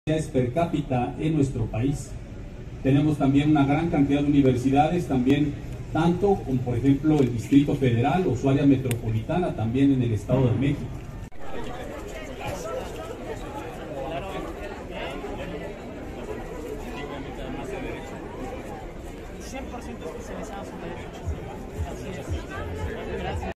per cápita en nuestro país. Tenemos también una gran cantidad de universidades, también tanto como por ejemplo el Distrito Federal o su área metropolitana, también en el Estado de México. Especializados en derecho. Así es.